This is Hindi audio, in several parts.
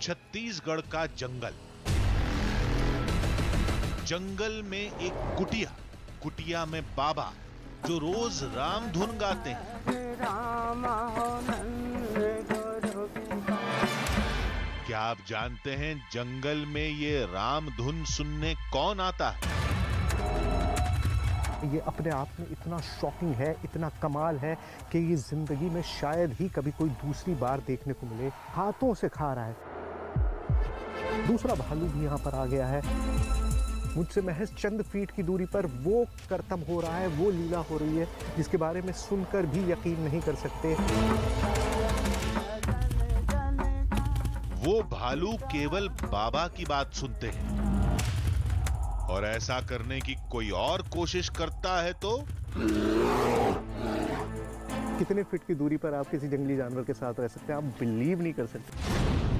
छत्तीसगढ़ का जंगल। जंगल में एक कुटिया में बाबा जो रोज राम धुन गाते हैं। क्या आप जानते हैं जंगल में ये राम धुन सुनने कौन आता है? ये अपने आप में इतना शॉकिंग है, इतना कमाल है कि ये जिंदगी में शायद ही कभी कोई दूसरी बार देखने को मिले। हाथों से खा रहा है। दूसरा भालू भी यहाँ पर आ गया है। मुझसे महज चंद फीट की दूरी पर वो करतब हो रहा है, वो लीला हो रही है जिसके बारे में सुनकर भी यकीन नहीं कर सकते। वो भालू केवल बाबा की बात सुनते हैं और ऐसा करने की कोई और कोशिश करता है तो कितने फीट की दूरी पर आप किसी जंगली जानवर के साथ रह सकते हैं, आप बिलीव नहीं कर सकते।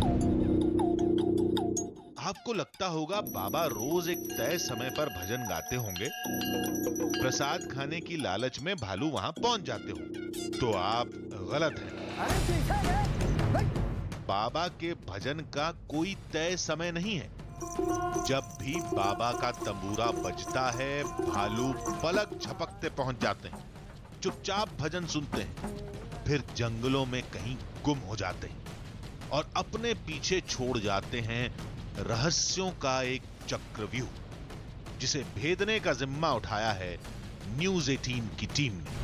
आपको लगता होगा बाबा रोज एक तय समय पर भजन गाते होंगे, प्रसाद खाने की लालच में भालू वहां पहुंच जाते होंगे, तो आप गलत हैं। बाबा के भजन का कोई तय समय नहीं है। जब भी बाबा का तंबूरा बजता है, भालू पलक झपकते पहुंच जाते हैं, चुपचाप भजन सुनते हैं, फिर जंगलों में कहीं गुम हो जाते हैं और अपने पीछे छोड़ जाते हैं रहस्यों का एक चक्रव्यूह, जिसे भेदने का जिम्मा उठाया है न्यूज़ 18 की टीम ने।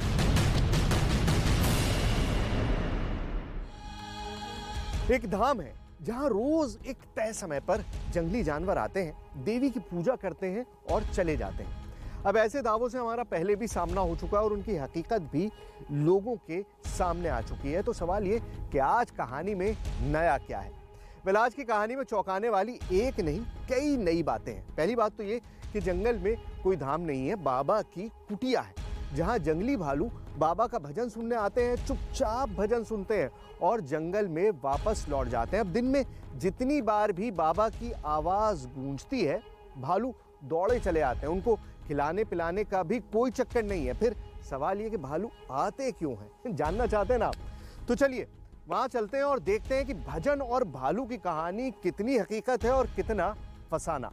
एक धाम है जहां रोज एक तय समय पर जंगली जानवर आते हैं, देवी की पूजा करते हैं और चले जाते हैं। अब ऐसे दावों से हमारा पहले भी सामना हो चुका है और उनकी हकीकत भी लोगों के सामने आ चुकी है। तो सवाल ये कि आज कहानी में नया क्या है? आज की कहानी में चौंकाने वाली एक नहीं कई नई बातें हैं। पहली बात तो ये कि जंगल में कोई धाम नहीं है, बाबा की कुटिया है जहां जंगली भालू बाबा का भजन सुनने आते हैं, चुपचाप भजन सुनते हैं और जंगल में वापस लौट जाते हैं। अब दिन में जितनी बार भी बाबा की आवाज गूंजती है, भालू दौड़े चले आते हैं। उनको खिलाने पिलाने का भी कोई चक्कर नहीं है। फिर सवाल ये कि भालू आते क्यों हैं? जानना चाहते हैं ना आप? तो चलिए वहां चलते हैं और देखते हैं कि भजन और भालू की कहानी कितनी हकीकत है और कितना फसाना।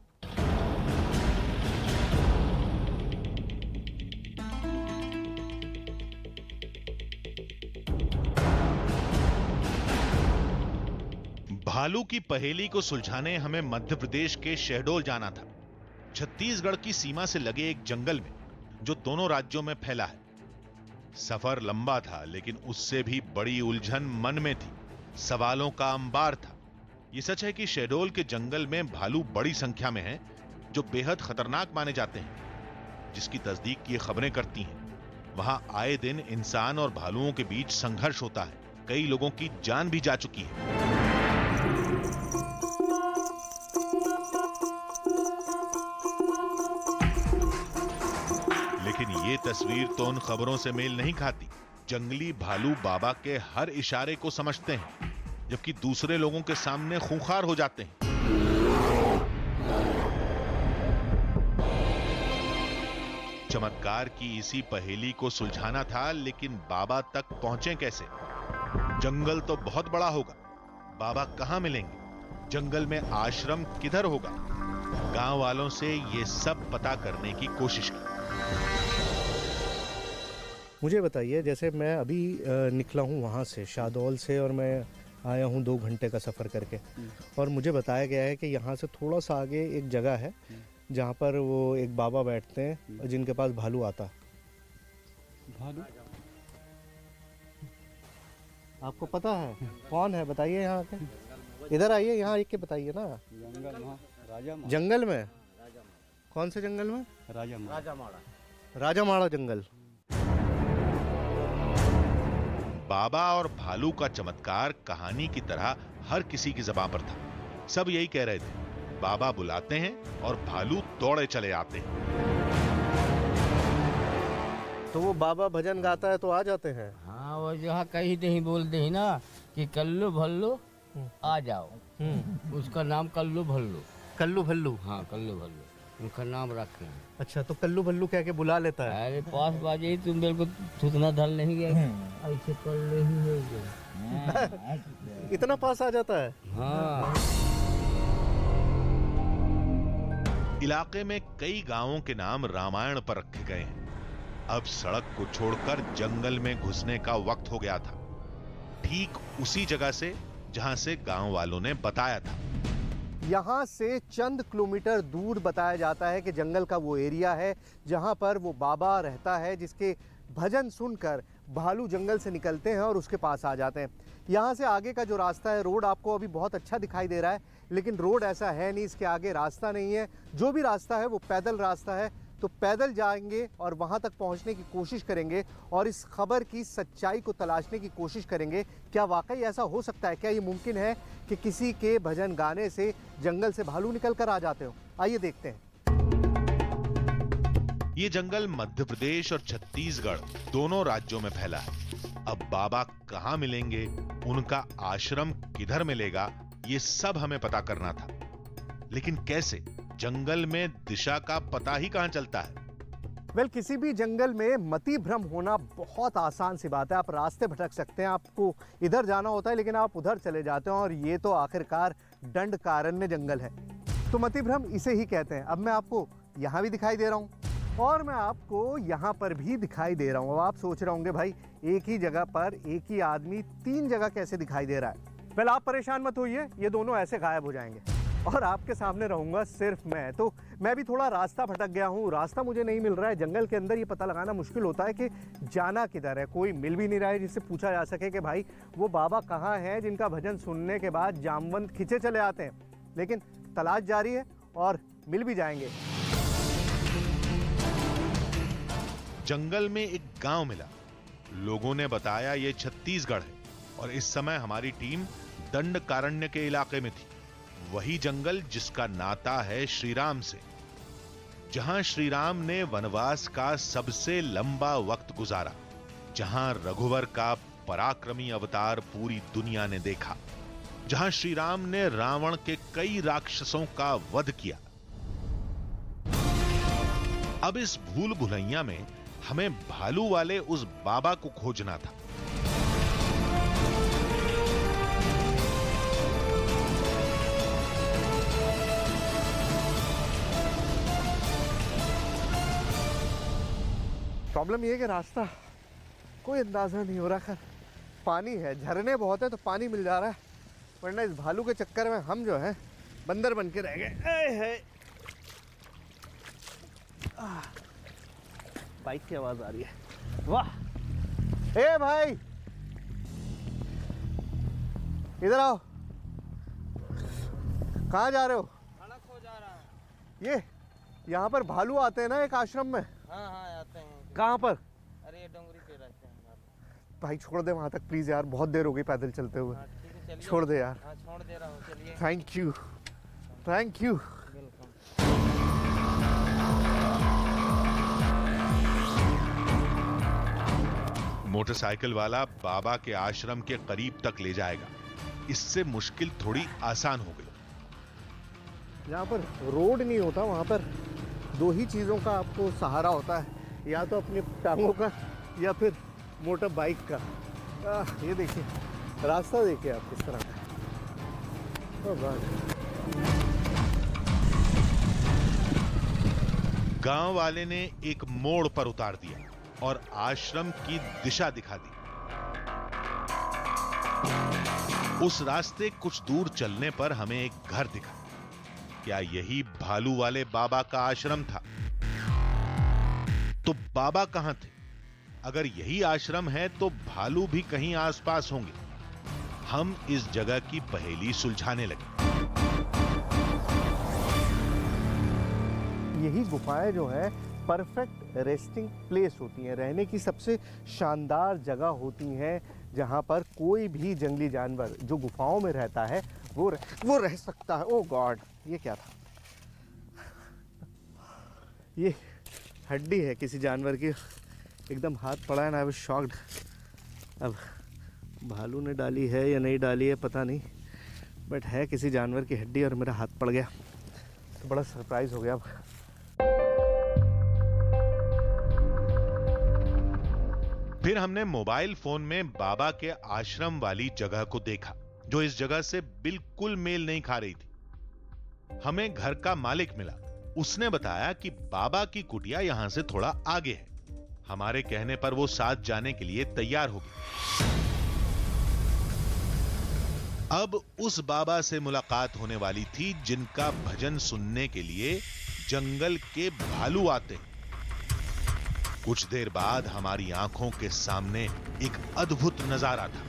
भालू की पहेली को सुलझाने हमें मध्य प्रदेश के शहडोल जाना था, छत्तीसगढ़ की सीमा से लगे एक जंगल में जो दोनों राज्यों में फैला है। सफर लंबा था, लेकिन उससे भी बड़ी उलझन मन में थी, सवालों का अंबार था। यह सच है कि शहडोल के जंगल में भालू बड़ी संख्या में हैं, जो बेहद खतरनाक माने जाते हैं, जिसकी तस्दीक ये खबरें करती हैं। वहां आए दिन इंसान और भालुओं के बीच संघर्ष होता है, कई लोगों की जान भी जा चुकी है। लेकिन ये तस्वीर तो उन खबरों से मेल नहीं खाती। जंगली भालू बाबा के हर इशारे को समझते हैं, जबकि दूसरे लोगों के सामने खूंखार हो जाते हैं। चमत्कार की इसी पहेली को सुलझाना था, लेकिन बाबा तक पहुंचे कैसे? जंगल तो बहुत बड़ा होगा, बाबा कहां मिलेंगे? जंगल में आश्रम किधर होगा? गांव वालों से ये सब पता करने की कोशिश की। मुझे बताइए, जैसे मैं अभी निकला हूँ वहाँ से शहडोल से और मैं आया हूँ 2 घंटे का सफ़र करके, और मुझे बताया गया है कि यहाँ से थोड़ा सा आगे एक जगह है जहाँ पर वो एक बाबा बैठते हैं जिनके पास भालू आता। भालू आपको पता है कौन है? बताइए यहाँ के, इधर आइए, यहाँ एक के बताइए ना। जंगल में कौन से जंगल में? राजामाड़ा जंगल। बाबा और भालू का चमत्कार कहानी की तरह हर किसी की ज़बान पर था। सब यही कह रहे थे, बाबा बुलाते हैं और भालू दौड़े चले आते हैं। तो वो बाबा भजन गाता है तो आ जाते हैं। हाँ, वो जहाँ कहीं नहीं बोलते हैं ना कि कल्लू भल्लू आ जाओ, उसका नाम कल्लू भल्लू। कल्लू भल्लू? हाँ, कल्लू भल्लू उनका नाम रखे हैं। अच्छा, तो कल्लू भल्लू कह के बुला लेता है? अरे पास बाजे ही तुम मेरे को थूथना धल नहीं गए, ऐसे कर ले ही नहीं गए। इतना पास आ जाता है? हाँ। इलाके में कई गांवों के नाम रामायण पर रखे गए हैं। अब सड़क को छोड़कर जंगल में घुसने का वक्त हो गया था, ठीक उसी जगह से जहां से गांव वालों ने बताया था। यहाँ से चंद किलोमीटर दूर बताया जाता है कि जंगल का वो एरिया है जहाँ पर वो बाबा रहता है, जिसके भजन सुनकर भालू जंगल से निकलते हैं और उसके पास आ जाते हैं। यहाँ से आगे का जो रास्ता है, रोड आपको अभी बहुत अच्छा दिखाई दे रहा है, लेकिन रोड ऐसा है नहीं, इसके आगे रास्ता नहीं है। जो भी रास्ता है वो पैदल रास्ता है। तो पैदल जाएंगे और वहाँ तक पहुँचने की कोशिश करेंगे और इस खबर की सच्चाई को तलाशने की कोशिश करेंगे। क्या वाकई ऐसा हो सकता है? क्या ये मुमकिन है कि किसी के भजन गाने से जंगल से भालू निकल कर आ जाते हो? आइए देखते हैं। ये जंगल मध्य प्रदेश और छत्तीसगढ़ दोनों राज्यों में फैला है। अब बाबा कहाँ मिलेंगे, उनका आश्रम किधर मिलेगा, ये सब हमें पता करना था। लेकिन कैसे? जंगल में दिशा का पता ही कहां चलता है? किसी भी जंगल में मति भ्रम होना बहुत आसान सी बात है। आप रास्ते भटक सकते हैं, आपको इधर जाना होता है लेकिन आप उधर चले जाते हैं, और ये तो आखिरकार दंडकारण्य जंगल है। तो मति भ्रम इसे ही कहते हैं। अब मैं आपको यहाँ भी दिखाई दे रहा हूँ और मैं आपको यहाँ पर भी दिखाई दे रहा हूँ। अब आप सोच रहे होंगे भाई एक ही जगह पर एक ही आदमी 3 जगह कैसे दिखाई दे रहा है? आप परेशान मत होइए, ये दोनों ऐसे गायब हो जाएंगे और आपके सामने रहूंगा सिर्फ मैं। तो मैं भी थोड़ा रास्ता भटक गया हूँ, रास्ता मुझे नहीं मिल रहा है। जंगल के अंदर ये पता लगाना मुश्किल होता है कि जाना किधर है। कोई मिल भी नहीं रहा है जिससे पूछा जा सके कि भाई वो बाबा कहाँ हैं जिनका भजन सुनने के बाद जामवंत खींचे चले आते हैं। लेकिन तलाश जारी है और मिल भी जाएंगे। जंगल में एक गांव मिला। लोगों ने बताया ये छत्तीसगढ़ है और इस समय हमारी टीम दंडकारण्य के इलाके में थी। वही जंगल जिसका नाता है श्री राम से, जहां श्री राम ने वनवास का सबसे लंबा वक्त गुजारा, जहां रघुवर का पराक्रमी अवतार पूरी दुनिया ने देखा, जहां श्री राम ने रावण के कई राक्षसों का वध किया। अब इस भूल भुलैया में हमें भालू वाले उस बाबा को खोजना था। प्रॉब्लम ये है कि रास्ता कोई अंदाजा नहीं हो रहा। खैर पानी है, झरने बहुत है तो पानी मिल जा रहा है, वरना इस भालू के चक्कर में हम जो है बंदर बन के रह गए। बाइक की आवाज आ रही है। वाह, ए भाई इधर आओ। कहाँ जा रहे हो? खाना खो जा रहा है। ये यहाँ पर भालू आते हैं ना एक आश्रम में? हाँ हाँ आते हैं। कहाँ पर? अरे डोंगरी पे रहते हैं। भाई छोड़ दे वहाँ तक प्लीज यार, बहुत देर हो गई पैदल चलते हुए। हाँ, ठीक है, चलिए। छोड़ दे यार। हाँ छोड़ दे रहा हूँ, चलिए। Thank you, thank you. Welcome. Motorcycle वाला बाबा के आश्रम के करीब तक ले जाएगा। इससे मुश्किल थोड़ी आसान हो गई। जहाँ पर रोड नहीं होता वहाँ पर 2 ही चीज़ों का आपको सहारा होता है, या तो अपनी टांगों का या फिर मोटर बाइक का। ये देखिए रास्ता, देखिए आप किस तरह का है। गांव वाले ने एक मोड़ पर उतार दिया और आश्रम की दिशा दिखा दी। उस रास्ते कुछ दूर चलने पर हमें एक घर दिखा। क्या यही भालू वाले बाबा का आश्रम था? तो बाबा कहां थे? अगर यही आश्रम है तो भालू भी कहीं आसपास होंगे। हम इस जगह की पहेली सुलझाने लगे। यही गुफाएं जो है परफेक्ट रेस्टिंग प्लेस होती हैं, रहने की सबसे शानदार जगह होती हैं, जहां पर कोई भी जंगली जानवर जो गुफाओं में रहता है वो रह सकता है। ओह गॉड, ये क्या था? ये हड्डी है किसी जानवर की, एकदम हाथ पड़ा है ना। I was shocked. अब भालू ने डाली है या नहीं डाली है पता नहीं, बट है किसी जानवर की हड्डी और मेरा हाथ पड़ गया तो बड़ा सरप्राइज हो गया। अब फिर हमने मोबाइल फोन में बाबा के आश्रम वाली जगह को देखा, जो इस जगह से बिल्कुल मेल नहीं खा रही थी। हमें घर का मालिक मिला। उसने बताया कि बाबा की कुटिया यहां से थोड़ा आगे है। हमारे कहने पर वो साथ जाने के लिए तैयार हो गई। अब उस बाबा से मुलाकात होने वाली थी जिनका भजन सुनने के लिए जंगल के भालू आते हैं। कुछ देर बाद हमारी आंखों के सामने एक अद्भुत नजारा था।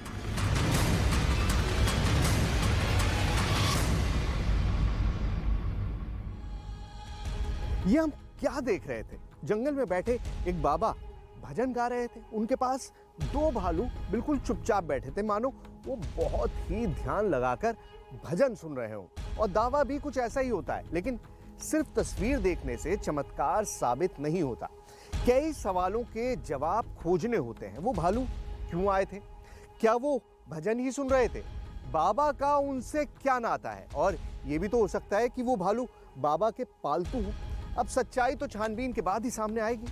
ये हम क्या देख रहे थे? जंगल में बैठे एक बाबा भजन गा रहे थे। उनके पास दो भालू बिल्कुल चुपचाप बैठे थे, मानो वो बहुत ही ध्यान लगाकर भजन सुन रहे हो। और दावा भी कुछ ऐसा ही होता है, लेकिन सिर्फ तस्वीर देखने से चमत्कार साबित नहीं होता। कई सवालों के जवाब खोजने होते हैं। वो भालू क्यों आए थे? क्या वो भजन ही सुन रहे थे? बाबा का उनसे क्या नाता है? और ये भी तो हो सकता है कि वो भालू बाबा के पालतू हो। अब सच्चाई तो छानबीन के बाद ही सामने आएगी।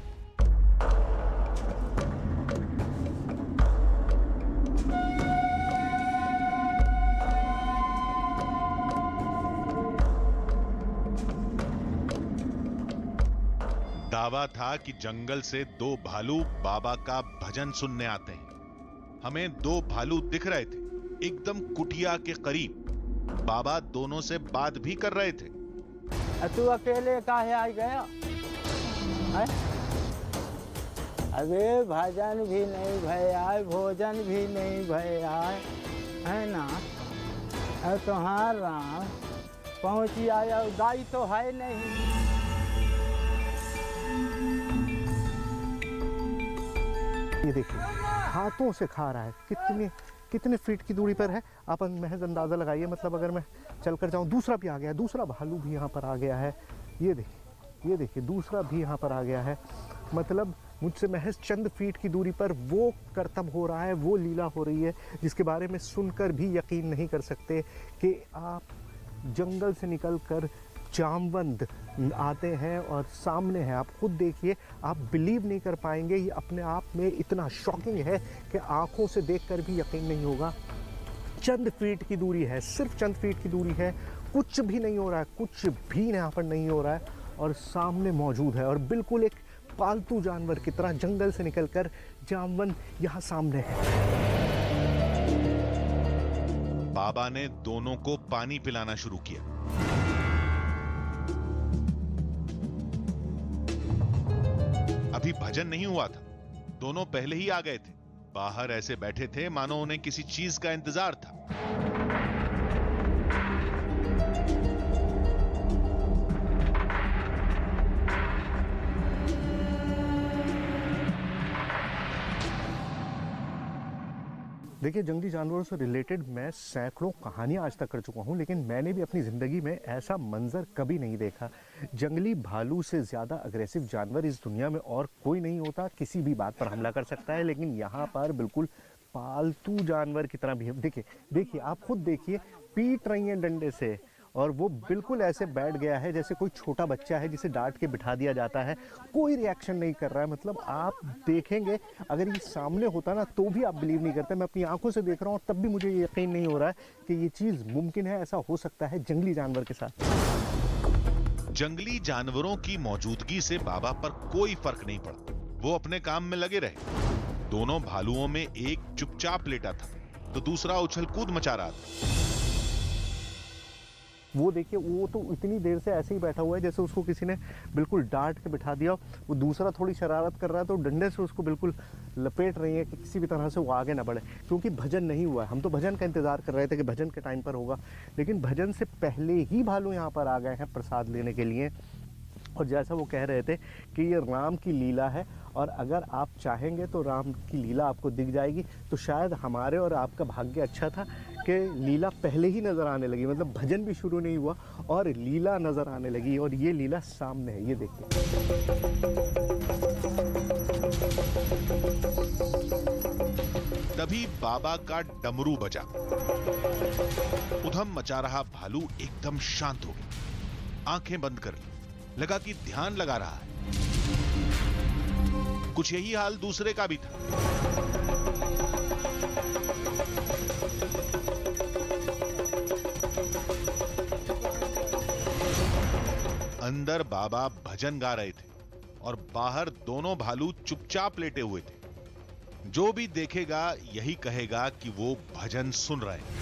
दावा था कि जंगल से दो भालू बाबा का भजन सुनने आते हैं। हमें दो भालू दिख रहे थे, एकदम कुटिया के करीब। बाबा दोनों से बात भी कर रहे थे। तू अकेले काहे आ गया है? अबे भजन भी नहीं भया, भोजन भी नहीं भया है ना। तुम्हारा पहुंची आया, गाय तो है नहीं। ये देखिए, हाथों से खा रहा है। कितने फीट की दूरी पर है? आप महज अंदाजा लगाइए। मतलब अगर मैं चलकर जाऊं, दूसरा भी आ गया है, दूसरा भालू भी यहाँ पर आ गया है। ये देखिए दूसरा भी यहाँ पर आ गया है। मतलब मुझसे महज चंद फीट की दूरी पर वो करतब हो रहा है, वो लीला हो रही है जिसके बारे में सुनकर भी यकीन नहीं कर सकते कि आप जंगल से निकलकर जामवंत आते हैं और सामने है। आप खुद देखिए, आप बिलीव नहीं कर पाएंगे। ये अपने आप में इतना शॉकिंग है कि आंखों से देखकर भी यकीन नहीं होगा। चंद फीट की दूरी है, सिर्फ चंद फीट की दूरी है। कुछ भी नहीं हो रहा है, कुछ भी यहाँ पर नहीं हो रहा है और सामने मौजूद है। और बिल्कुल एक पालतू जानवर की तरह जंगल से निकलकर जामवंत यहाँ सामने है। बाबा ने दोनों को पानी पिलाना शुरू किया। अभी भजन नहीं हुआ था, दोनों पहले ही आ गए थे। बाहर ऐसे बैठे थे मानो उन्हें किसी चीज का इंतजार था। देखिए, जंगली जानवरों से रिलेटेड मैं सैकड़ों कहानियां आज तक कर चुका हूं, लेकिन मैंने भी अपनी ज़िंदगी में ऐसा मंजर कभी नहीं देखा। जंगली भालू से ज़्यादा अग्रेसिव जानवर इस दुनिया में और कोई नहीं होता। किसी भी बात पर हमला कर सकता है, लेकिन यहाँ पर बिल्कुल पालतू जानवर की तरह भी। देखिए आप खुद देखिए, पीट रही हैं डंडे से और वो बिल्कुल ऐसे बैठ गया है जैसे कोई छोटा बच्चा है जिसे डांट के बिठा दिया जाता है। कोई रिएक्शन नहीं कर रहा है। मतलब आप देखेंगे, अगर ये सामने होता ना तो भी आप बिलीव नहीं करते। मैं अपनी आंखों से देख रहा हूँ और तब भी मुझे यकीन नहीं हो रहा है कि ये चीज़ मुमकिन है, ऐसा हो सकता है जंगली जानवर के साथ। जंगली जानवरों की मौजूदगी से बाबा पर कोई फर्क नहीं पड़ा। वो अपने काम में लगे रहे। दोनों भालुओं में एक चुपचाप लेटा था तो दूसरा उछल कूद मचा रहा था। वो देखिए, वो तो इतनी देर से ऐसे ही बैठा हुआ है जैसे उसको किसी ने बिल्कुल डांट के बिठा दिया। वो दूसरा थोड़ी शरारत कर रहा है तो डंडे से उसको बिल्कुल लपेट रही है कि किसी भी तरह से वो आगे ना बढ़े, क्योंकि भजन नहीं हुआ है। हम तो भजन का इंतजार कर रहे थे कि भजन के टाइम पर होगा, लेकिन भजन से पहले ही भालू यहाँ पर आ गए हैं प्रसाद लेने के लिए। और जैसा वो कह रहे थे कि ये राम की लीला है और अगर आप चाहेंगे तो राम की लीला आपको दिख जाएगी। तो शायद हमारे और आपका भाग्य अच्छा था कि लीला पहले ही नज़र आने लगी। मतलब भजन भी शुरू नहीं हुआ और लीला नज़र आने लगी, और ये लीला सामने है। ये देखिए, तभी बाबा का डमरू बजा। उधम मचा रहा भालू एकदम शांत हो गया, आंखें बंद कर ली। लगा कि ध्यान लगा रहा है। कुछ यही हाल दूसरे का भी था। अंदर बाबा भजन गा रहे थे और बाहर दोनों भालू चुपचाप लेटे हुए थे। जो भी देखेगा यही कहेगा कि वो भजन सुन रहे हैं।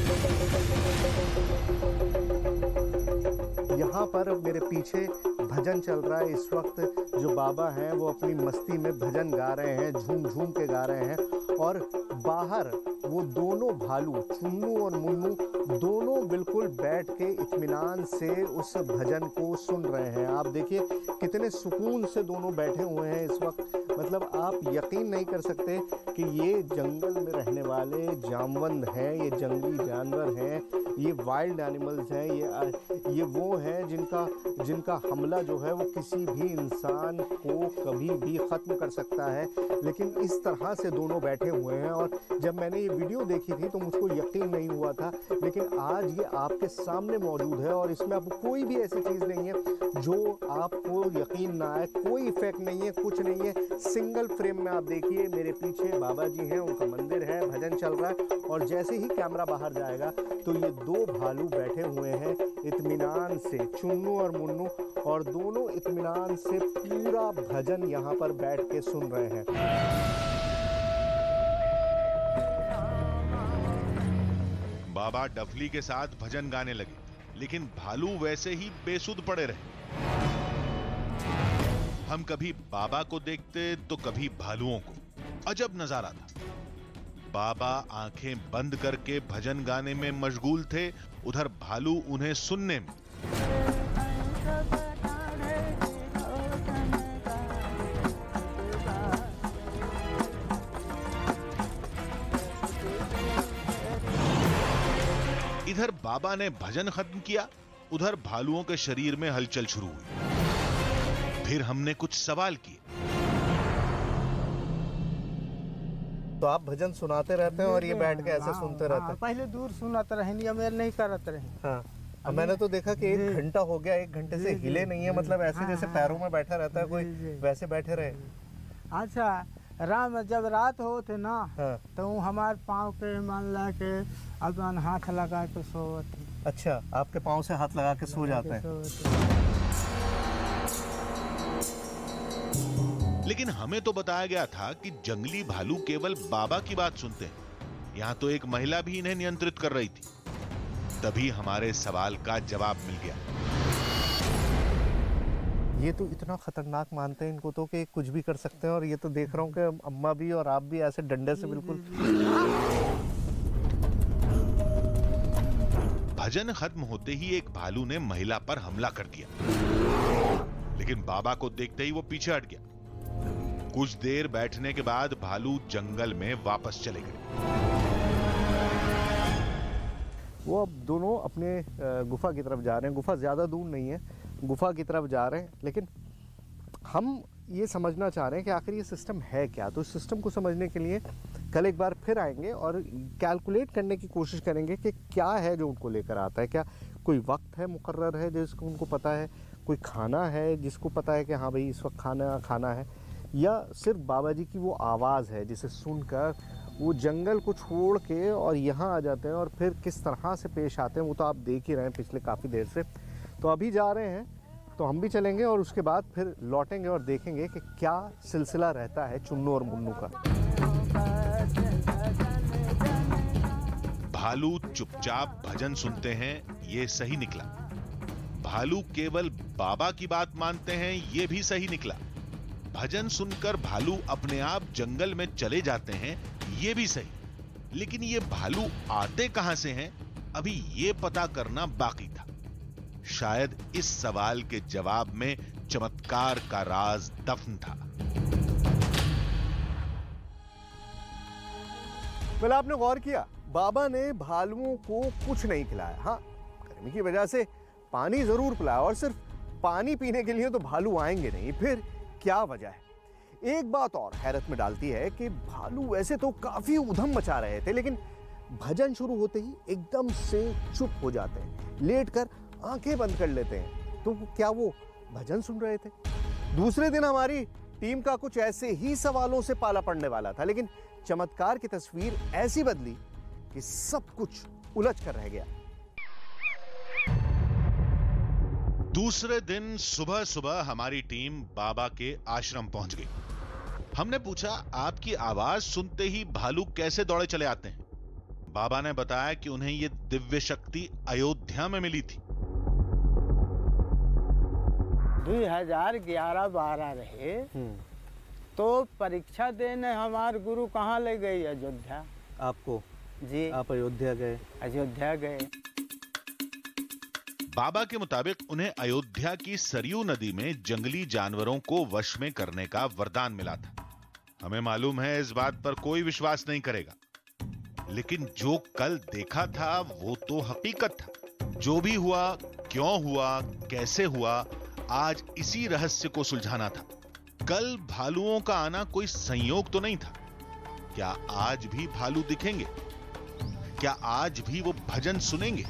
यहाँ पर मेरे पीछे भजन चल रहा है इस वक्त। जो बाबा हैं वो अपनी मस्ती में भजन गा रहे हैं, झूम झूम के गा रहे हैं। और बाहर वो दोनों भालू, चुन्नू और मुन्नू, दोनों बिल्कुल बैठ के इत्मीनान से उस भजन को सुन रहे हैं। आप देखिए कितने सुकून से दोनों बैठे हुए हैं इस वक्त। मतलब आप यकीन नहीं कर सकते कि ये जंगल में रहने वाले जामवंत हैं, ये जंगली जानवर हैं, ये वाइल्ड एनिमल्स हैं, ये वो हैं जिनका हमला जो है वो किसी भी इंसान को कभी भी ख़त्म कर सकता है। लेकिन इस तरह से दोनों बैठे हुए हैं। और जब मैंने ये वीडियो देखी थी तो मुझको यकीन नहीं हुआ था, लेकिन आज ये आपके सामने मौजूद है। और इसमें आपको कोई भी ऐसी चीज़ नहीं है जो आपको यकीन ना आए, कोई इफेक्ट नहीं है, कुछ नहीं है। सिंगल फ्रेम में आप देखिए, मेरे पीछे बाबा जी हैं, उनका मंदिर है, भजन चल रहा है। और जैसे ही कैमरा बाहर जाएगा तो ये दो भालू बैठे हुए हैं इत्मीनान से, चुन्नू और मुन्नू, और दोनों इत्मीनान से पूरा भजन यहाँ पर बैठ के सुन रहे हैं। बाबा डफली के साथ भजन गाने लगे, लेकिन भालू वैसे ही बेसुध पड़े रहे। हम कभी बाबा को देखते तो कभी भालुओं को। अजब नजारा था। बाबा आंखें बंद करके भजन गाने में मशगूल थे, उधर भालू उन्हें सुनने में। इधर बाबा ने भजन खत्म किया, उधर भालुओं के शरीर में हलचल शुरू हुई। फिर हमने कुछ सवाल किए। तो आप भजन सुनाते रहते हैं और ये बैठ के ऐसे सुनते रहते हैं? पहले दूर सुनाते रहे, मेल नहीं करते रहे। हाँ, अब मैंने तो देखा कि 1 घंटा हो गया, 1 घंटे से हिले नहीं है। मतलब ऐसे जैसे पैरों में बैठा रहता है कोई, वैसे बैठे रहे। अच्छा, राम जब रात हो थे ना, हाँ। तो हमारे पाँव पे मान ला के अपन हाथ लगा के सोते। अच्छा, आपके पाँव से हाथ लगा के सो जाते हैं? लेकिन हमें तो बताया गया था कि जंगली भालू केवल बाबा की बात सुनते हैं। यहाँ तो एक महिला भी इन्हें नियंत्रित कर रही थी। तभी हमारे सवाल का जवाब मिल गया। ये तो इतना खतरनाक मानते हैं इनको तो कि कुछ भी कर सकते हैं। और ये तो देख रहा हूँ कि अम्मा भी और आप भी ऐसे डंडे से बिल्कुल। भजन खत्म होते ही एक भालू ने महिला पर हमला कर दिया, लेकिन बाबा को देखते ही वो पीछे हट गया। कुछ देर बैठने के बाद भालू जंगल में वापस चले गए। वो अब दोनों अपने गुफा की तरफ जा रहे हैं। गुफा ज़्यादा दूर नहीं है, गुफा की तरफ जा रहे हैं। लेकिन हम ये समझना चाह रहे हैं कि आखिर ये सिस्टम है क्या। तो इस सिस्टम को समझने के लिए कल एक बार फिर आएंगे और कैलकुलेट करने की कोशिश करेंगे कि क्या है जो उनको लेकर आता है। क्या कोई वक्त है मुकर्रर है जिसको उनको पता है, कोई खाना है जिसको पता है कि हाँ भाई इस वक्त खाना है, या सिर्फ बाबा जी की वो आवाज़ है जिसे सुनकर वो जंगल को छोड़ के और यहाँ आ जाते हैं। और फिर किस तरह से पेश आते हैं वो तो आप देख ही रहे हैं पिछले काफ़ी देर से। तो अभी जा रहे हैं तो हम भी चलेंगे और उसके बाद फिर लौटेंगे और देखेंगे कि क्या सिलसिला रहता है चुन्नू और मुन्नू का। भालू चुपचाप भजन सुनते हैं, ये सही निकला। भालू केवल बाबा की बात मानते हैं, ये भी सही निकला। भजन सुनकर भालू अपने आप जंगल में चले जाते हैं, ये भी सही। लेकिन ये भालू आते कहां से हैं, अभी ये पता करना बाकी था। शायद इस सवाल के जवाब में चमत्कार का राज दफन था। पहले आपने गौर किया, बाबा ने भालुओं को कुछ नहीं खिलाया। हाँ, गर्मी की वजह से पानी जरूर पिलाया, और सिर्फ पानी पीने के लिए तो भालू आएंगे नहीं। फिर क्या वजह है? एक बात और हैरत में डालती है कि भालू वैसे तो काफी उधम मचा रहे थे, लेकिन भजन शुरू होते ही एकदम से चुप हो जाते हैं, लेटकर आंखें बंद कर लेते हैं। तो क्या वो भजन सुन रहे थे? दूसरे दिन हमारी टीम का कुछ ऐसे ही सवालों से पाला पड़ने वाला था, लेकिन चमत्कार की तस्वीर ऐसी बदली कि सब कुछ उलझ कर रह गया। दूसरे दिन सुबह सुबह हमारी टीम बाबा के आश्रम पहुंच गई। हमने पूछा, आपकी आवाज सुनते ही भालू कैसे दौड़े चले आते हैं? बाबा ने बताया कि उन्हें यह दिव्य शक्ति अयोध्या में मिली थी। 2011-12 रहे तो परीक्षा देने हमारे गुरु कहाँ ले गई? अयोध्या। आपको जी, आप अयोध्या गए? अयोध्या गए। बाबा के मुताबिक उन्हें अयोध्या की सरयू नदी में जंगली जानवरों को वश में करने का वरदान मिला था। हमें मालूम है इस बात पर कोई विश्वास नहीं करेगा, लेकिन जो कल देखा था वो तो हकीकत था। जो भी हुआ, क्यों हुआ, कैसे हुआ, आज इसी रहस्य को सुलझाना था। कल भालुओं का आना कोई संयोग तो नहीं था। क्या आज भी भालू दिखेंगे? क्या आज भी वो भजन सुनेंगे?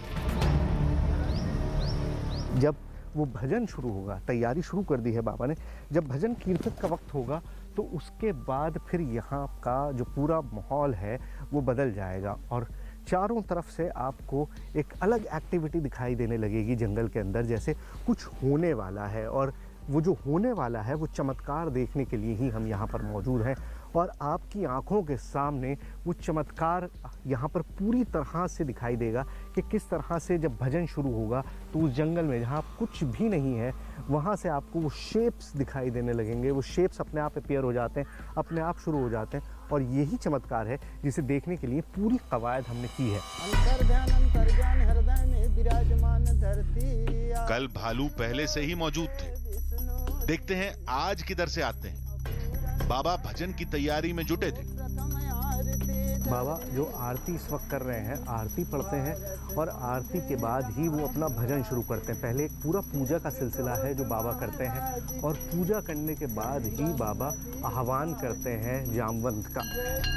जब वो भजन शुरू होगा, तैयारी शुरू कर दी है बाबा ने, जब भजन कीर्तन का वक्त होगा तो उसके बाद फिर यहाँ का जो पूरा माहौल है वो बदल जाएगा और चारों तरफ से आपको एक अलग एक्टिविटी दिखाई देने लगेगी जंगल के अंदर, जैसे कुछ होने वाला है। और वो जो होने वाला है वो चमत्कार देखने के लिए ही हम यहाँ पर मौजूद हैं और आपकी आंखों के सामने वो चमत्कार यहाँ पर पूरी तरह से दिखाई देगा कि किस तरह से जब भजन शुरू होगा तो उस जंगल में जहाँ कुछ भी नहीं है वहाँ से आपको वो शेप्स दिखाई देने लगेंगे। वो शेप्स अपने आप अपीयर हो जाते हैं, अपने आप शुरू हो जाते हैं और यही चमत्कार है जिसे देखने के लिए पूरी कवायद हमने की है। अंतर्ध्यान हृदय में विराजमान धरती। कल भालू पहले से ही मौजूद थे। देखते हैं आज किधर से आते हैं। बाबा भजन की तैयारी में जुटे थे। बाबा जो आरती इस वक्त कर रहे हैं, आरती पढ़ते हैं और आरती के बाद ही वो अपना भजन शुरू करते हैं। पहले एक पूरा पूजा का सिलसिला है जो बाबा करते हैं और पूजा करने के बाद ही बाबा आह्वान करते हैं जामवंत का।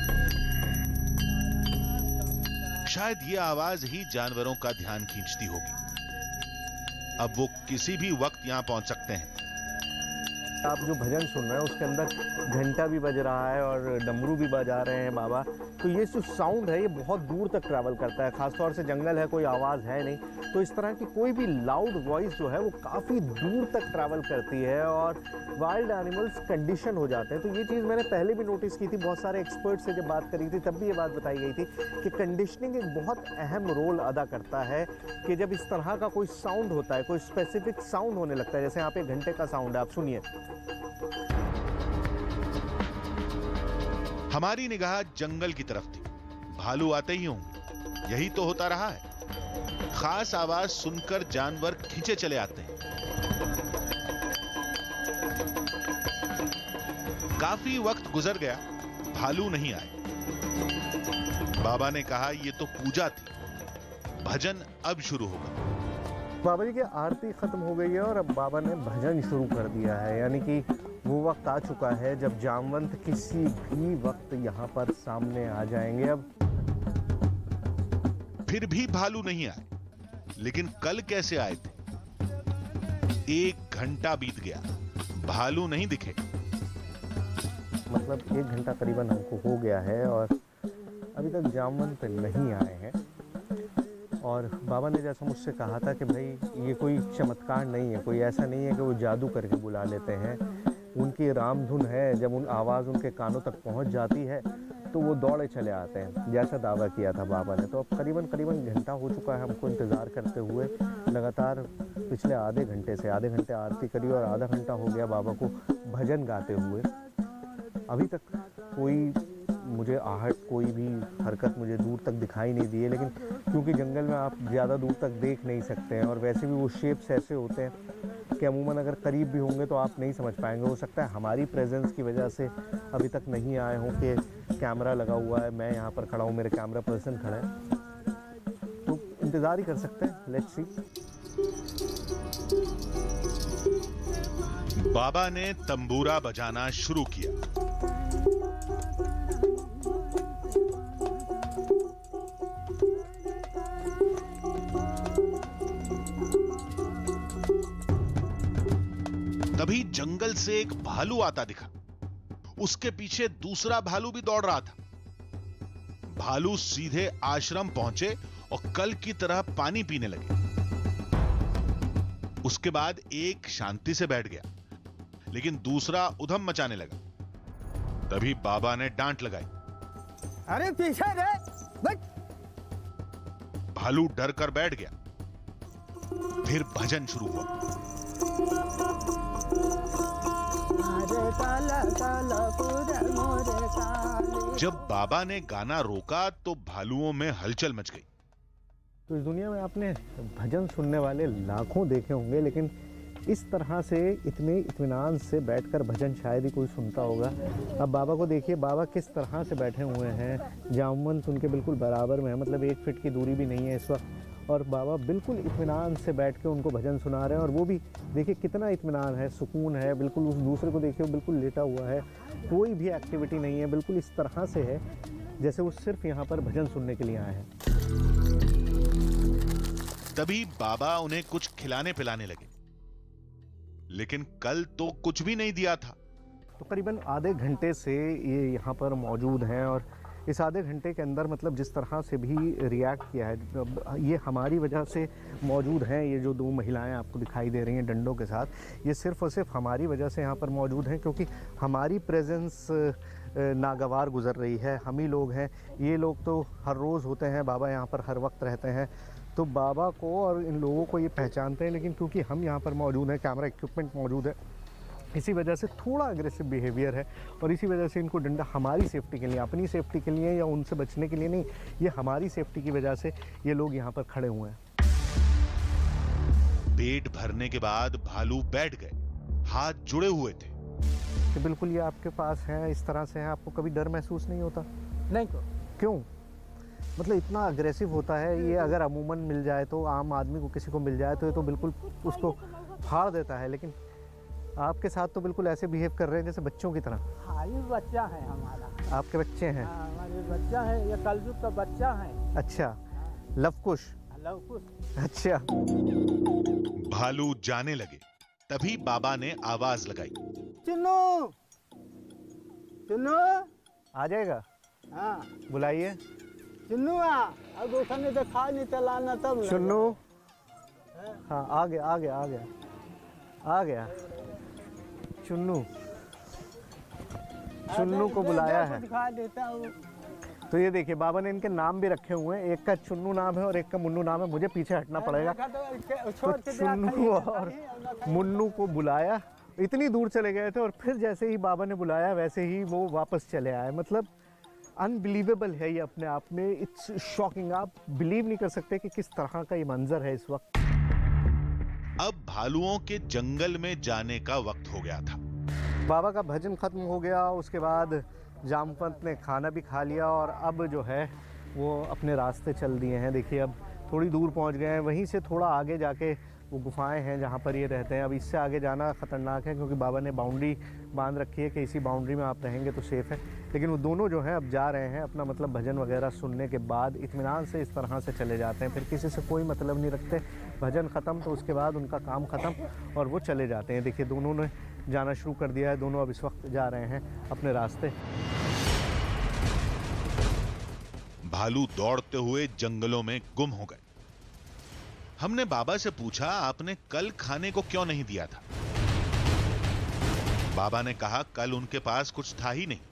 शायद ये आवाज ही जानवरों का ध्यान खींचती होगी। अब वो किसी भी वक्त यहां पहुंच सकते हैं। आप जो भजन सुन रहे हैं उसके अंदर घंटा भी बज रहा है और डमरू भी बजा रहे हैं बाबा। तो ये जो साउंड है ये बहुत दूर तक ट्रैवल करता है, खासतौर से जंगल है, कोई आवाज़ है नहीं, तो इस तरह की कोई भी लाउड वॉइस जो है वो काफ़ी दूर तक ट्रैवल करती है और वाइल्ड एनिमल्स कंडीशन हो जाते हैं। तो ये चीज़ मैंने पहले भी नोटिस की थी, बहुत सारे एक्सपर्ट से जब बात करी थी तब भी ये बात बताई गई थी कि कंडीशनिंग एक बहुत अहम रोल अदा करता है कि जब इस तरह का कोई साउंड होता है, कोई स्पेसिफिक साउंड होने लगता है, जैसे यहाँ पे घंटे का साउंड है, आप सुनिए। हमारी निगाह जंगल की तरफ थी। भालू आते ही होंगे, यही तो होता रहा है। खास आवाज सुनकर जानवर खींचे चले आते हैं। काफी वक्त गुजर गया, भालू नहीं आए। बाबा ने कहा ये तो पूजा थी, भजन अब शुरू होगा। बाबा जी की आरती खत्म हो गई है और अब बाबा ने भजन शुरू कर दिया है, यानी कि वो वक्त आ चुका है जब जामवंत किसी भी वक्त यहाँ पर सामने आ जाएंगे। अब फिर भी भालू नहीं आए, लेकिन कल कैसे आए थे? 1 घंटा बीत गया, भालू नहीं दिखे। मतलब 1 घंटा करीबन हमको हो गया है और अभी तक जामवंत नहीं आए हैं। और बाबा ने जैसा मुझसे कहा था कि भाई ये कोई चमत्कार नहीं है, कोई ऐसा नहीं है कि वो जादू करके बुला लेते हैं। उनकी रामधुन है, जब उन आवाज़ उनके कानों तक पहुंच जाती है तो वो दौड़े चले आते हैं, जैसा दावा किया था बाबा ने। तो अब करीबन घंटा हो चुका है हमको इंतज़ार करते हुए। लगातार पिछले आधे घंटे आरती करी और आधा घंटा हो गया बाबा को भजन गाते हुए। अभी तक कोई मुझे आहट, कोई भी हरकत मुझे दूर तक दिखाई नहीं दी है, लेकिन क्योंकि जंगल में आप ज़्यादा दूर तक देख नहीं सकते हैं और वैसे भी वो शेप्स ऐसे होते हैं कि अमूमन अगर करीब भी होंगे तो आप नहीं समझ पाएंगे। हो सकता है हमारी प्रेजेंस की वजह से अभी तक नहीं आए हों कि कैमरा लगा हुआ है, मैं यहाँ पर खड़ा हूँ, मेरे कैमरा पर्सन खड़ा है, तो इंतज़ार ही कर सकते हैं। Let's see. बाबा ने तंबूरा बजाना शुरू किया। तभी जंगल से एक भालू आता दिखा। उसके पीछे दूसरा भालू भी दौड़ रहा था। भालू सीधे आश्रम पहुंचे और कल की तरह पानी पीने लगे। उसके बाद एक शांति से बैठ गया, लेकिन दूसरा उधम मचाने लगा। तभी बाबा ने डांट लगाई। अरे पीछे रे, बट। भालू डर कर बैठ गया। फिर भजन शुरू हुआ। जब बाबा ने गाना रोका तो भालुओं में हलचल मच गई। तो इस दुनिया में आपने भजन सुनने वाले लाखों देखे होंगे, लेकिन इस तरह से इतने इत्मीनान से बैठकर भजन शायद ही कोई सुनता होगा। अब बाबा को देखिए, बाबा किस तरह से बैठे हुए हैं। जामुन उनके बिल्कुल बराबर में है, मतलब 1 फीट की दूरी भी नहीं है इस वक्त, और बाबा बिल्कुल इत्मीनान से बैठ के उनको भजन सुना रहे हैं। और वो भी देखिए कितना इत्मीनान है, सुकून है, बिल्कुल। उस दूसरे को देखिए, वो बिल्कुल लेटा हुआ है, कोई भी एक्टिविटी नहीं है, बिल्कुल इस तरह से है जैसे वो सिर्फ यहाँ पर भजन सुनने के लिए आए हैं। तभी बाबा उन्हें कुछ खिलाने पिलाने लगे, लेकिन कल तो कुछ भी नहीं दिया था। तो करीबन आधे घंटे से ये यहाँ पर मौजूद हैं, और इस आधे घंटे के अंदर मतलब जिस तरह से भी रिएक्ट किया है, ये हमारी वजह से मौजूद हैं। ये जो 2 महिलाएं आपको दिखाई दे रही हैं डंडों के साथ, ये सिर्फ और सिर्फ हमारी वजह से यहाँ पर मौजूद हैं, क्योंकि हमारी प्रेजेंस नागवार गुजर रही है। हम ही लोग हैं, ये लोग तो हर रोज़ होते हैं, बाबा यहाँ पर हर वक्त रहते हैं, तो बाबा को और इन लोगों को ये पहचानते हैं। लेकिन क्योंकि हम यहाँ पर मौजूद हैं, कैमरा इक्विपमेंट मौजूद है, इसी वजह से थोड़ा अग्रेसिव बिहेवियर है, और इसी वजह से इनको डंडा हमारी सेफ्टी के लिए, अपनी सेफ्टी के लिए या उनसे बचने के लिए नहीं, ये हमारी सेफ्टी की वजह से ये लोग यहाँ पर खड़े हुए हैं। पेट भरने के बाद भालू बैठ गए, हाथ जुड़े हुए थे। कि बिल्कुल ये आपके पास हैं, इस तरह से हैं, आपको कभी डर महसूस नहीं होता? नहीं। क्यों? मतलब इतना अग्रेसिव होता है ये। अगर अमूमन मिल जाए तो, आम आदमी को किसी को मिल जाए तो ये तो बिल्कुल उसको फाड़ देता है, लेकिन आपके साथ तो बिल्कुल ऐसे बिहेव कर रहे हैं जैसे बच्चों की तरह। हाँ, ये बच्चा है हमारा। आपके बच्चे हैं? हाँ, हमारे बच्चा है, ये कलयुग का बच्चा है। अच्छा, लवकुश। लवकुश। अच्छा। भालू जाने लगे, तभी बाबा ने आवाज लगाई। चुन्नू, चुन्नू आ जाएगा? हाँ, बुलाइए। चुन्नू अब उसने देखा नहीं चलाना तब। चुन्नू। हाँ, आ गया आ गया आ गया आ गया। चुन्नू, चुन्नू को बुलाया है। दिखा देता हूँ। तो ये देखिए, बाबा ने इनके नाम भी रखे हुए हैं, एक का चुन्नू नाम है और एक का मुन्नू नाम है। मुझे पीछे हटना पड़ेगा। तो चुन्नू और मुन्नू को बुलाया, इतनी दूर चले गए थे, और फिर जैसे ही बाबा ने बुलाया वैसे ही वो वापस चले आए। मतलब अनबिलीवेबल है ये अपने आप में, इट्स शॉकिंग। आप बिलीव नहीं कर सकते कि किस तरह का ये मंजर है इस वक्त। अब भालुओं के जंगल में जाने का वक्त हो गया था। बाबा का भजन खत्म हो गया, उसके बाद जामवंत ने खाना भी खा लिया, और अब जो है वो अपने रास्ते चल दिए हैं। देखिए अब थोड़ी दूर पहुंच गए हैं, वहीं से थोड़ा आगे जाके वो गुफाएं हैं जहाँ पर ये रहते हैं। अब इससे आगे जाना ख़तरनाक है, क्योंकि बाबा ने बाउंड्री बांध रखी है कि इसी बाउंड्री में आप रहेंगे तो सेफ़ है। लेकिन वो दोनों जो हैं अब जा रहे हैं, अपना मतलब भजन वगैरह सुनने के बाद इत्मीनान से इस तरह से चले जाते हैं। फिर किसी से कोई मतलब नहीं रखते, भजन ख़त्म तो उसके बाद उनका काम ख़त्म और वो चले जाते हैं। देखिए दोनों ने जाना शुरू कर दिया है, दोनों अब इस वक्त जा रहे हैं अपने रास्ते। भालू दौड़ते हुए जंगलों में गुम हो गए। हमने बाबा से पूछा, आपने कल खाने को क्यों नहीं दिया था? बाबा ने कहा, कल उनके पास कुछ था ही नहीं।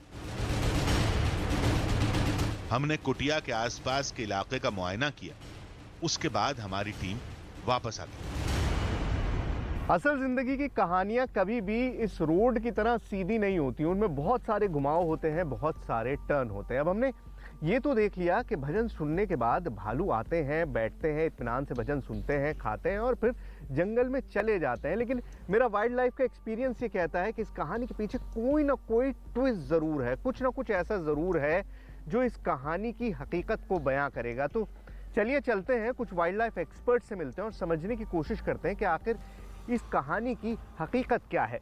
हमने कुटिया के आसपास के इलाके का मुआयना किया, उसके बाद हमारी टीम वापस आ गई। असल जिंदगी की कहानियां कभी भी इस रोड की तरह सीधी नहीं होती, उनमें बहुत सारे घुमाव होते हैं, बहुत सारे टर्न होते हैं। अब हमने ये तो देख लिया कि भजन सुनने के बाद भालू आते हैं, बैठते हैं, इत्मीनान से भजन सुनते हैं, खाते हैं और फिर जंगल में चले जाते हैं। लेकिन मेरा वाइल्ड लाइफ का एक्सपीरियंस ये कहता है कि इस कहानी के पीछे कोई ना कोई ट्विस्ट ज़रूर है, कुछ ना कुछ ऐसा ज़रूर है जो इस कहानी की हकीकत को बयां करेगा। तो चलिए चलते हैं, कुछ वाइल्ड लाइफ एक्सपर्ट से मिलते हैं और समझने की कोशिश करते हैं कि आखिर इस कहानी की हकीकत क्या है।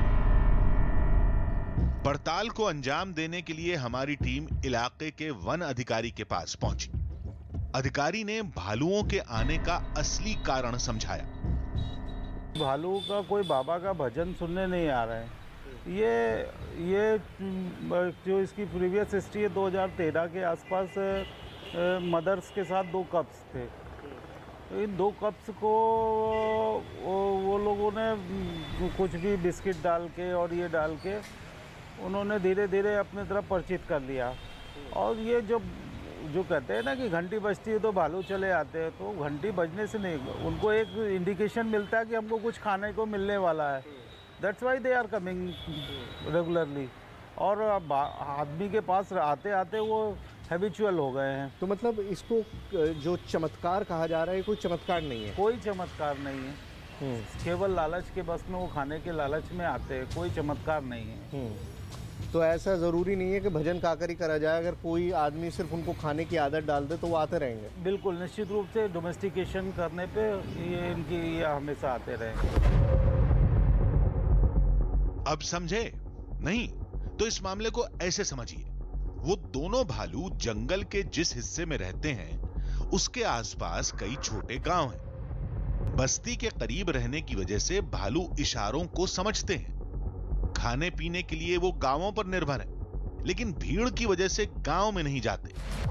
पड़ताल को अंजाम देने के लिए हमारी टीम इलाके के वन अधिकारी के पास पहुंची। अधिकारी ने भालुओं के आने का असली कारण समझाया। भालू का कोई बाबा का भजन सुनने नहीं आ रहा है। ये जो इसकी प्रीवियस हिस्ट्री है, 2013 के आसपास मदर्स के साथ 2 कप्स थे। इन 2 कप्स को कुछ भी बिस्किट डाल के और ये डाल के उन्होंने धीरे धीरे अपनी तरफ परिचित कर लिया। और ये जो कहते हैं ना कि घंटी बजती है तो भालू चले आते हैं, तो घंटी बजने से नहीं, उनको एक इंडिकेशन मिलता है कि हमको कुछ खाने को मिलने वाला है। That's why they are coming regularly. और आदमी के पास आते आते वो हैबिचुअल हो गए हैं। तो मतलब इसको जो चमत्कार कहा जा रहा है, कोई चमत्कार नहीं है? कोई चमत्कार नहीं है, केवल लालच के बस में वो खाने के लालच में आते हैं, कोई चमत्कार नहीं है। तो ऐसा ज़रूरी नहीं है कि भजन गाकर ही करा जाए, अगर कोई आदमी सिर्फ उनको खाने की आदत डाल दे तो वो आते रहेंगे? बिल्कुल, निश्चित रूप से डोमेस्टिकेशन करने पे ये हमेशा आते रहेंगे। अब समझे? नहीं तो इस मामले को ऐसे समझिए, वो दोनों भालू जंगल के जिस हिस्से में रहते हैं उसके आसपास कई छोटे गांव हैं। बस्ती के करीब रहने की वजह से भालू इशारों को समझते हैं। खाने पीने के लिए वो गांवों पर निर्भर है, लेकिन भीड़ की वजह से गांव में नहीं जाते।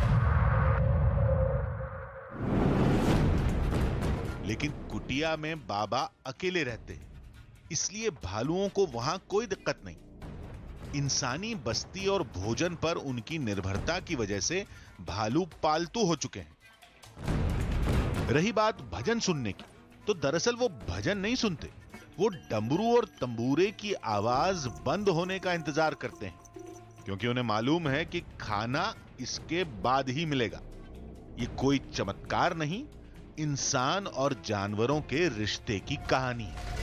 लेकिन कुटिया में बाबा अकेले रहते हैं, इसलिए भालुओं को वहां कोई दिक्कत नहीं। इंसानी बस्ती और भोजन पर उनकी निर्भरता की वजह से भालू पालतू हो चुके हैं। रही बात भजन सुनने की, तो दरअसल वो भजन नहीं सुनते, वो डमरू और तंबूरे की आवाज बंद होने का इंतजार करते हैं, क्योंकि उन्हें मालूम है कि खाना इसके बाद ही मिलेगा। ये कोई चमत्कार नहीं, इंसान और जानवरों के रिश्ते की कहानी है।